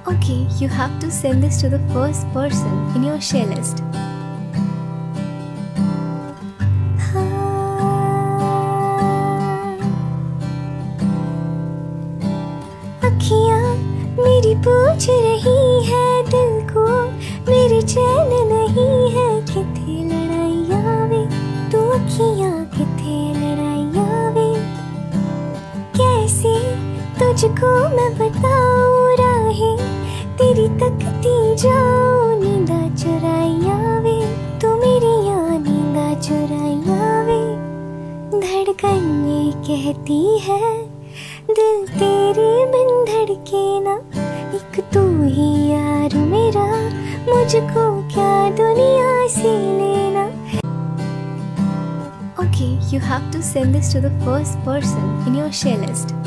Okay, you have to send this to the first person in your share list. अखियाँ मेरी पूछ रही है दिल को, मेरे चैन नहीं है, किथे लड़ाइयाँ वे तू अखियाँ, किथे लड़ाइयाँ वे। कैसे तुझको मैं बताऊँ राहें तेरी तकती जाऊँ, नींदा चुराइयाँ वे तू मेरी यां, नींदा चुराइयाँ वे। धड़कन ये कहती है दिल तेरे बिन धड़के ना, एक तू ही यार मेरा, मुझको क्या दुनिया से लेना। Okay, you have to send this to the first person in your share list.